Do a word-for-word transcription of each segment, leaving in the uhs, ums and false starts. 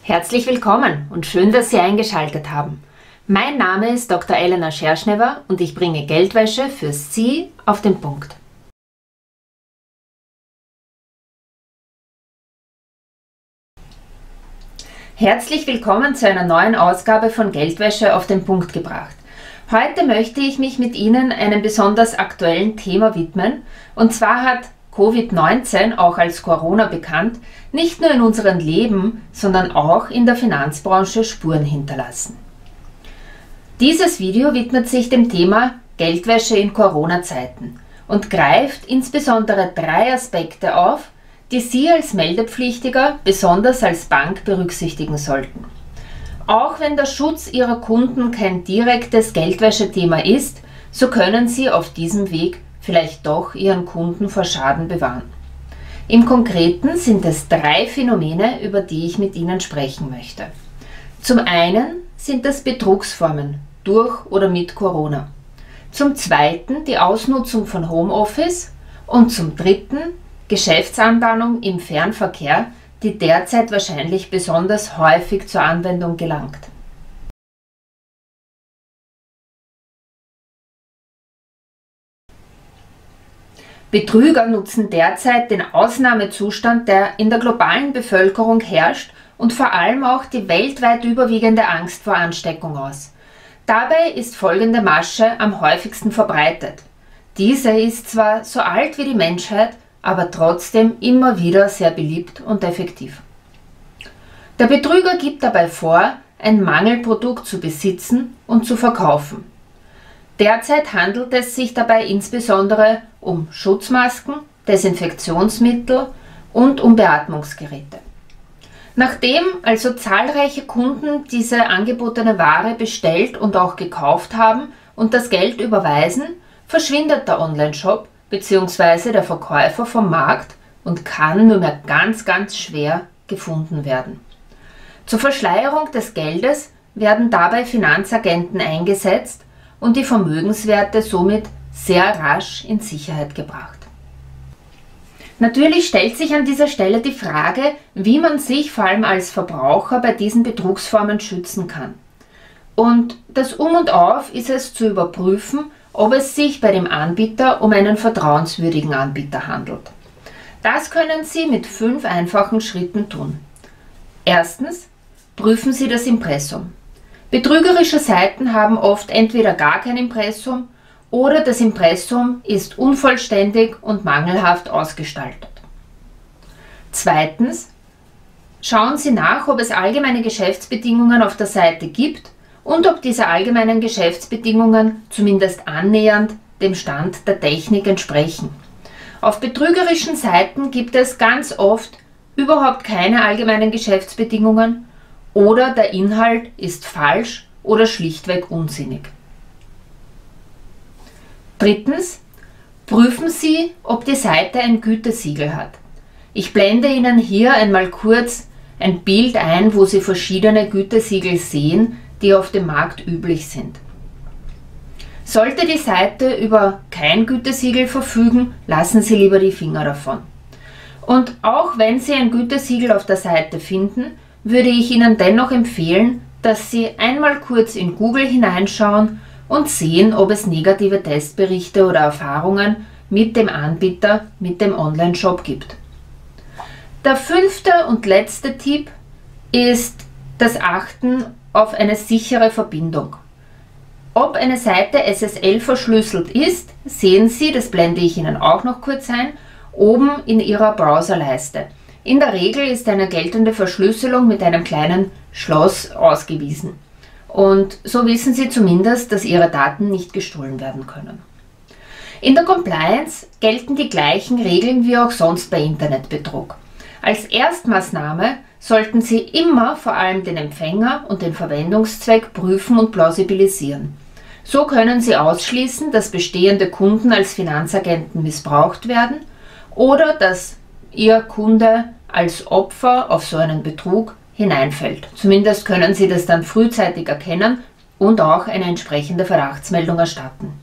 Herzlich willkommen und schön, dass Sie eingeschaltet haben. Mein Name ist Doktor Elena Scherschnewer und ich bringe Geldwäsche für Sie auf den Punkt. Herzlich willkommen zu einer neuen Ausgabe von Geldwäsche auf den Punkt gebracht. Heute möchte ich mich mit Ihnen einem besonders aktuellen Thema widmen, und zwar hat Covid neunzehn, auch als Corona bekannt, nicht nur in unserem Leben, sondern auch in der Finanzbranche Spuren hinterlassen. Dieses Video widmet sich dem Thema Geldwäsche in Corona-Zeiten und greift insbesondere drei Aspekte auf, die Sie als Meldepflichtiger besonders als Bank berücksichtigen sollten. Auch wenn der Schutz Ihrer Kunden kein direktes Geldwäschethema ist, so können Sie auf diesem Weg vielleicht doch Ihren Kunden vor Schaden bewahren. Im Konkreten sind es drei Phänomene, über die ich mit Ihnen sprechen möchte. Zum einen sind es Betrugsformen durch oder mit Corona. Zum zweiten die Ausnutzung von Homeoffice und zum dritten Geschäftsanbahnung im Fernverkehr, die derzeit wahrscheinlich besonders häufig zur Anwendung gelangt. Betrüger nutzen derzeit den Ausnahmezustand, der in der globalen Bevölkerung herrscht, und vor allem auch die weltweit überwiegende Angst vor Ansteckung aus. Dabei ist folgende Masche am häufigsten verbreitet. Diese ist zwar so alt wie die Menschheit, aber trotzdem immer wieder sehr beliebt und effektiv. Der Betrüger gibt dabei vor, ein Mangelprodukt zu besitzen und zu verkaufen. Derzeit handelt es sich dabei insbesondere um Schutzmasken, Desinfektionsmittel und um Beatmungsgeräte. Nachdem also zahlreiche Kunden diese angebotene Ware bestellt und auch gekauft haben und das Geld überweisen, verschwindet der Onlineshop bzw. der Verkäufer vom Markt und kann nur mehr ganz, ganz schwer gefunden werden. Zur Verschleierung des Geldes werden dabei Finanzagenten eingesetzt und die Vermögenswerte somit sehr rasch in Sicherheit gebracht. Natürlich stellt sich an dieser Stelle die Frage, wie man sich vor allem als Verbraucher bei diesen Betrugsformen schützen kann. Und das Um und Auf ist es zu überprüfen, ob es sich bei dem Anbieter um einen vertrauenswürdigen Anbieter handelt. Das können Sie mit fünf einfachen Schritten tun. Erstens, prüfen Sie das Impressum. Betrügerische Seiten haben oft entweder gar kein Impressum oder das Impressum ist unvollständig und mangelhaft ausgestaltet. Zweitens, schauen Sie nach, ob es allgemeine Geschäftsbedingungen auf der Seite gibt und ob diese allgemeinen Geschäftsbedingungen zumindest annähernd dem Stand der Technik entsprechen. Auf betrügerischen Seiten gibt es ganz oft überhaupt keine allgemeinen Geschäftsbedingungen oder der Inhalt ist falsch oder schlichtweg unsinnig. Drittens, prüfen Sie, ob die Seite ein Gütesiegel hat. Ich blende Ihnen hier einmal kurz ein Bild ein, wo Sie verschiedene Gütesiegel sehen, die auf dem Markt üblich sind. Sollte die Seite über kein Gütesiegel verfügen, lassen Sie lieber die Finger davon. Und auch wenn Sie ein Gütesiegel auf der Seite finden, würde ich Ihnen dennoch empfehlen, dass Sie einmal kurz in Google hineinschauen und sehen, ob es negative Testberichte oder Erfahrungen mit dem Anbieter, mit dem Onlineshop gibt. Der fünfte und letzte Tipp ist das Achten auf eine sichere Verbindung. Ob eine Seite S S L verschlüsselt ist, sehen Sie, das blende ich Ihnen auch noch kurz ein, oben in Ihrer Browserleiste. In der Regel ist eine geltende Verschlüsselung mit einem kleinen Schloss ausgewiesen. Und so wissen Sie zumindest, dass Ihre Daten nicht gestohlen werden können. In der Compliance gelten die gleichen Regeln wie auch sonst bei Internetbetrug. Als Erstmaßnahme sollten Sie immer vor allem den Empfänger und den Verwendungszweck prüfen und plausibilisieren. So können Sie ausschließen, dass bestehende Kunden als Finanzagenten missbraucht werden oder dass Ihr Kunde als Opfer auf so einen Betrug hineinfällt. Zumindest können Sie das dann frühzeitig erkennen und auch eine entsprechende Verdachtsmeldung erstatten.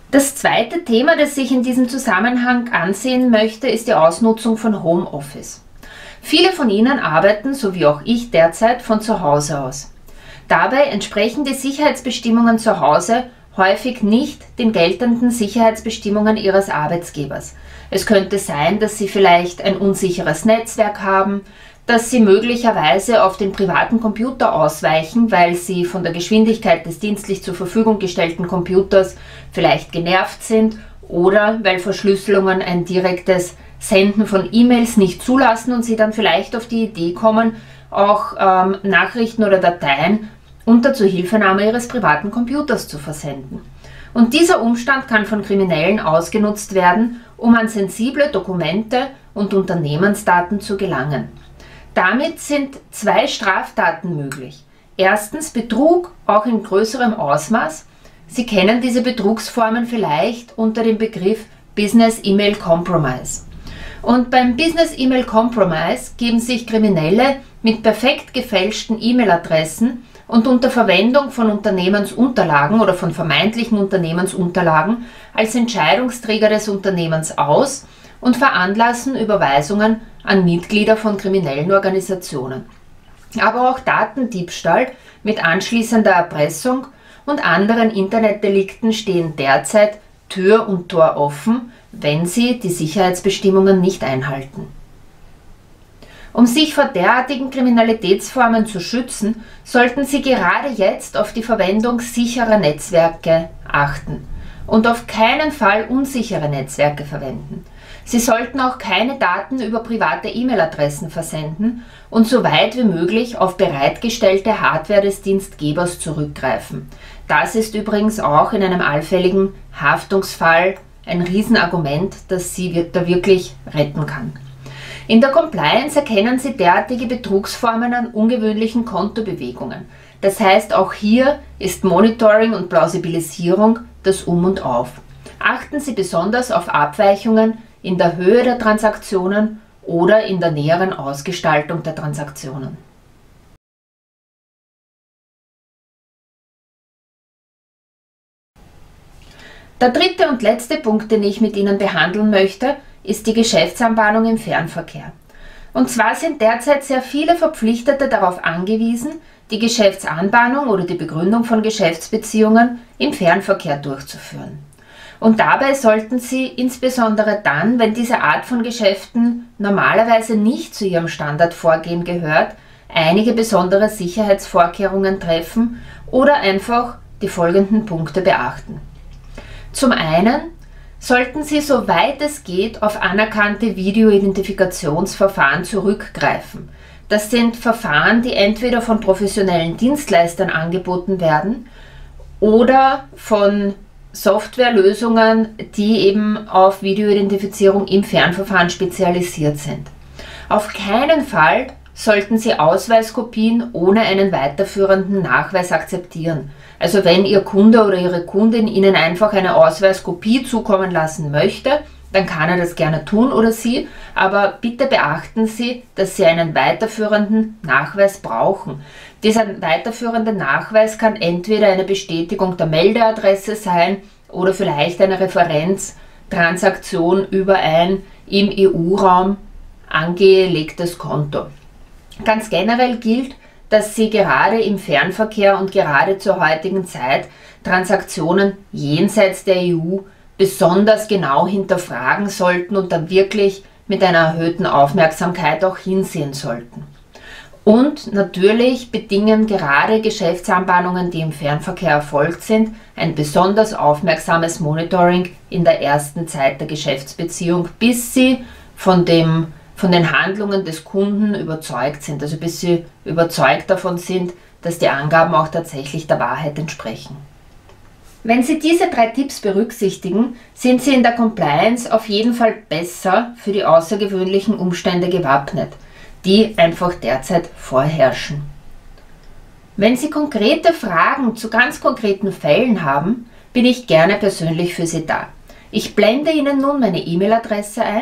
Das zweite Thema, das ich in diesem Zusammenhang ansehen möchte, ist die Ausnutzung von Homeoffice. Viele von Ihnen arbeiten, so wie auch ich derzeit, von zu Hause aus. Dabei entsprechen die Sicherheitsbestimmungen zu Hause häufig nicht den geltenden Sicherheitsbestimmungen Ihres Arbeitgebers. Es könnte sein, dass Sie vielleicht ein unsicheres Netzwerk haben, dass Sie möglicherweise auf den privaten Computer ausweichen, weil Sie von der Geschwindigkeit des dienstlich zur Verfügung gestellten Computers vielleicht genervt sind oder weil Verschlüsselungen ein direktes Senden von E-Mails nicht zulassen und Sie dann vielleicht auf die Idee kommen, auch ähm, Nachrichten oder Dateien unter Zuhilfenahme Ihres privaten Computers zu versenden. Und dieser Umstand kann von Kriminellen ausgenutzt werden, um an sensible Dokumente und Unternehmensdaten zu gelangen. Damit sind zwei Straftaten möglich. Erstens Betrug, auch in größerem Ausmaß. Sie kennen diese Betrugsformen vielleicht unter dem Begriff Business E-Mail Compromise. Und beim Business E-Mail Compromise geben sich Kriminelle mit perfekt gefälschten E-Mail-Adressen und unter Verwendung von Unternehmensunterlagen oder von vermeintlichen Unternehmensunterlagen als Entscheidungsträger des Unternehmens aus und veranlassen Überweisungen an Mitglieder von kriminellen Organisationen. Aber auch Datendiebstahl mit anschließender Erpressung und anderen Internetdelikten stehen derzeit Tür und Tor offen, wenn sie die Sicherheitsbestimmungen nicht einhalten. Um sich vor derartigen Kriminalitätsformen zu schützen, sollten Sie gerade jetzt auf die Verwendung sicherer Netzwerke achten und auf keinen Fall unsichere Netzwerke verwenden. Sie sollten auch keine Daten über private E-Mail-Adressen versenden und so weit wie möglich auf bereitgestellte Hardware des Dienstgebers zurückgreifen. Das ist übrigens auch in einem allfälligen Haftungsfall ein Riesenargument, das Sie da wirklich retten kann. In der Compliance erkennen Sie derartige Betrugsformen an ungewöhnlichen Kontobewegungen. Das heißt, auch hier ist Monitoring und Plausibilisierung das Um und Auf. Achten Sie besonders auf Abweichungen in der Höhe der Transaktionen oder in der näheren Ausgestaltung der Transaktionen. Der dritte und letzte Punkt, den ich mit Ihnen behandeln möchte, ist die Geschäftsanbahnung im Fernverkehr. Und zwar sind derzeit sehr viele Verpflichtete darauf angewiesen, die Geschäftsanbahnung oder die Begründung von Geschäftsbeziehungen im Fernverkehr durchzuführen. Und dabei sollten Sie insbesondere dann, wenn diese Art von Geschäften normalerweise nicht zu Ihrem Standardvorgehen gehört, einige besondere Sicherheitsvorkehrungen treffen oder einfach die folgenden Punkte beachten. Zum einen sollten Sie, soweit es geht, auf anerkannte Videoidentifikationsverfahren zurückgreifen. Das sind Verfahren, die entweder von professionellen Dienstleistern angeboten werden oder von Softwarelösungen, die eben auf Videoidentifizierung im Fernverfahren spezialisiert sind. Auf keinen Fall sollten Sie Ausweiskopien ohne einen weiterführenden Nachweis akzeptieren. Also wenn Ihr Kunde oder Ihre Kundin Ihnen einfach eine Ausweiskopie zukommen lassen möchte, dann kann er das gerne tun oder Sie, aber bitte beachten Sie, dass Sie einen weiterführenden Nachweis brauchen. Dieser weiterführende Nachweis kann entweder eine Bestätigung der Meldeadresse sein oder vielleicht eine Referenztransaktion über ein im E U-Raum angelegtes Konto. Ganz generell gilt, dass Sie gerade im Fernverkehr und gerade zur heutigen Zeit Transaktionen jenseits der E U besonders genau hinterfragen sollten und dann wirklich mit einer erhöhten Aufmerksamkeit auch hinsehen sollten. Und natürlich bedingen gerade Geschäftsanbahnungen, die im Fernverkehr erfolgt sind, ein besonders aufmerksames Monitoring in der ersten Zeit der Geschäftsbeziehung, bis Sie von, dem, von den Handlungen des Kunden überzeugt sind, also bis Sie überzeugt davon sind, dass die Angaben auch tatsächlich der Wahrheit entsprechen. Wenn Sie diese drei Tipps berücksichtigen, sind Sie in der Compliance auf jeden Fall besser für die außergewöhnlichen Umstände gewappnet, die einfach derzeit vorherrschen. Wenn Sie konkrete Fragen zu ganz konkreten Fällen haben, bin ich gerne persönlich für Sie da. Ich blende Ihnen nun meine E-Mail-Adresse ein.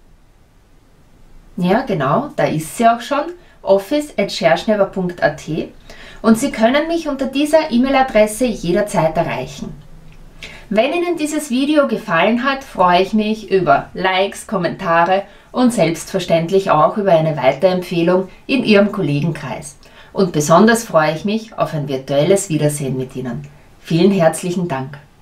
Ja, genau, da ist sie auch schon, office at scherschnever punkt at, und Sie können mich unter dieser E-Mail-Adresse jederzeit erreichen. Wenn Ihnen dieses Video gefallen hat, freue ich mich über Likes, Kommentare und selbstverständlich auch über eine Weiterempfehlung in Ihrem Kollegenkreis. Und besonders freue ich mich auf ein virtuelles Wiedersehen mit Ihnen. Vielen herzlichen Dank!